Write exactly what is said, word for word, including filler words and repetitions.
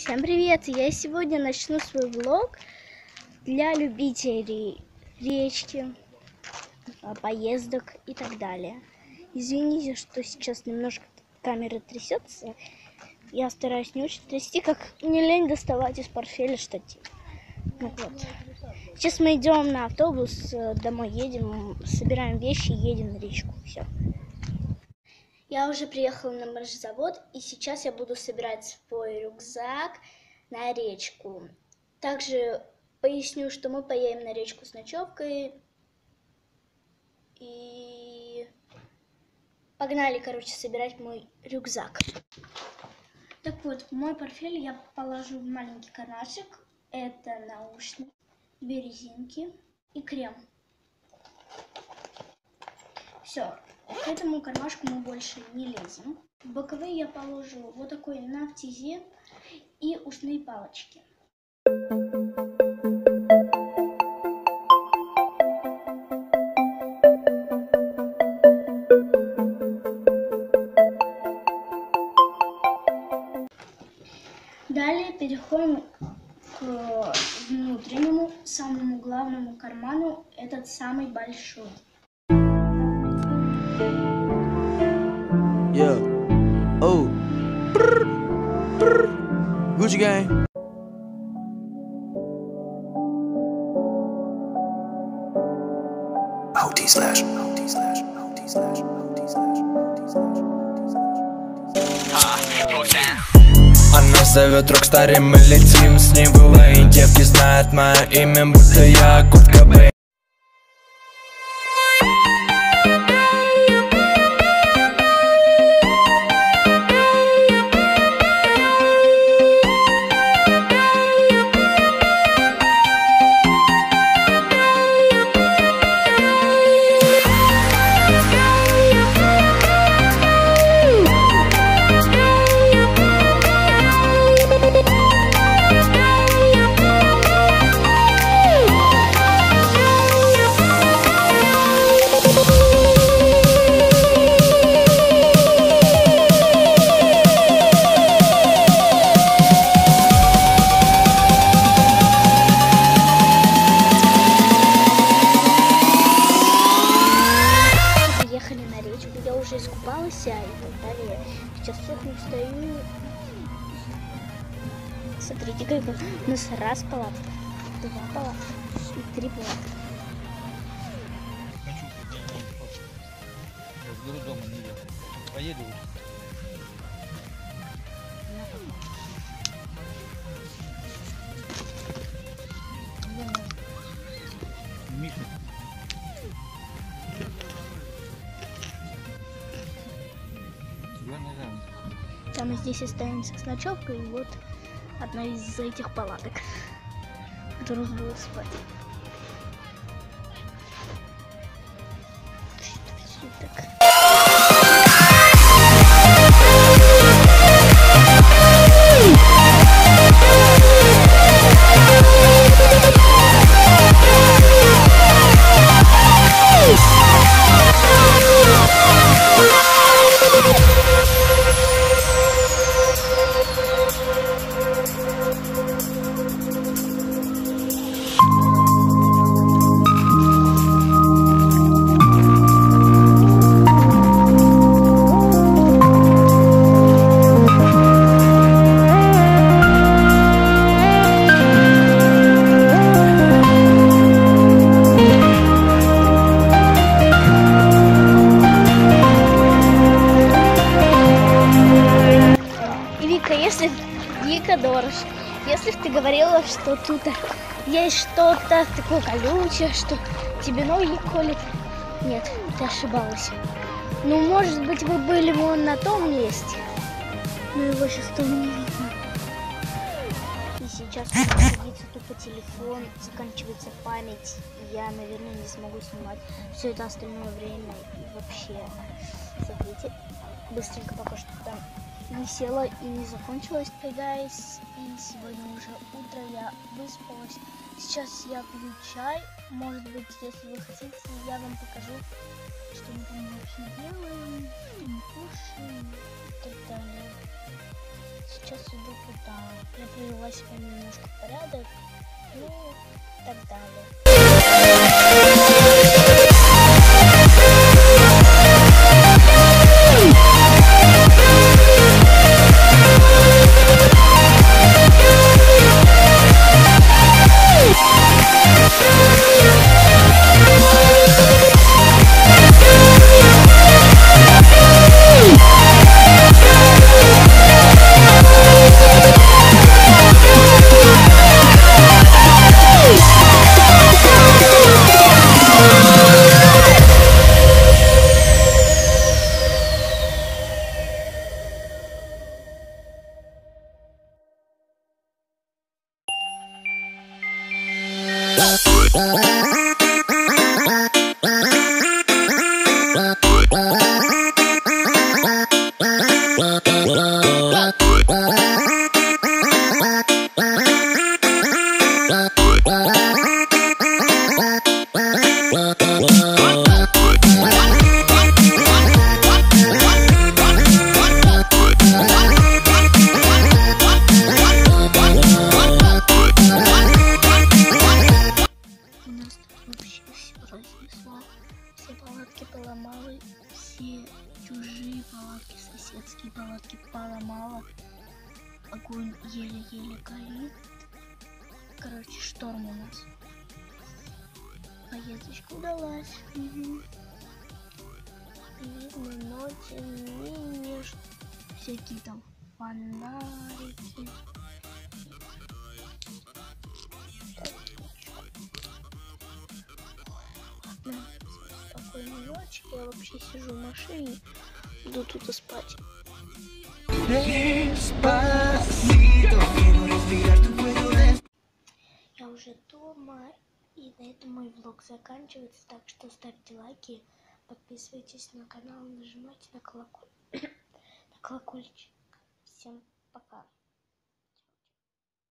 Всем привет! Я сегодня начну свой влог для любителей речки, поездок и так далее. Извините, что сейчас немножко камера трясется. Я стараюсь не очень трясти, как мне лень доставать из портфеля штатив. Ну, вот. Сейчас мы идем на автобус, домой едем, собираем вещи и едем на речку. Все. Я уже приехала на моржзавод, и сейчас я буду собирать свой рюкзак на речку. Также поясню, что мы поедем на речку с ночевкой. И погнали, короче, собирать мой рюкзак. Так вот, в мой портфель я положу маленький кармашек. Это наушники, две резинки и крем. Все. К этому кармашку мы больше не лезем. В боковые я положу вот такой нафтизе и ушные палочки. Далее переходим к внутреннему, самому главному карману, этот самый большой. Yeah. Oh. Brr. Brr. Gucci gang. O T slash. O T slash. O T slash. O T slash. O T slash. Она зовет Рокстаре, мы летим с ней в Л А. Девки знают мое имя, будто я Курт Кобейн. Я уже искупалась, и так далее. Сейчас сохну, встаю. Смотрите, как у нас раз палатка, два палатка и три палатки. Я буду дома, не я. Поеду. Миша. Там мы здесь останемся с ночевкой, и вот одна из этих палаток, в которых буду спать. Все так. Если Вика Дорож, если ты говорила, что тут есть что-то такое колючее, что тебе ноги колет, нет, ты ошибалась. Ну, может быть, вы были вон на том месте, но его сейчас там не видно. И сейчас у меня садится тупо телефон, заканчивается память, и я, наверное, не смогу снимать все это остальное время. И вообще, смотрите, быстренько пока что там не села и не закончилась. Hey guys, и сегодня уже утро, я выспалась. Сейчас я пью чай. Может быть, если вы хотите, я вам покажу, что мы там вообще делаем, что мы кушаем и так далее. сейчас иду туда. Я привела себя немножко в порядок. Ну, и так далее. Все палатки поломала, все чужие палатки, соседские палатки поломала. Огонь еле-еле горит. Короче, шторм у нас. Поездочка удалась. Угу. Видно, но тем не менее всякие там фонарики. Спокойной ночи, я вообще сижу в машине, иду туда спать. Я уже дома, и на этом мой влог заканчивается, так что ставьте лайки, подписывайтесь на канал, нажимайте на колокольчик. На колокольчик. Всем пока.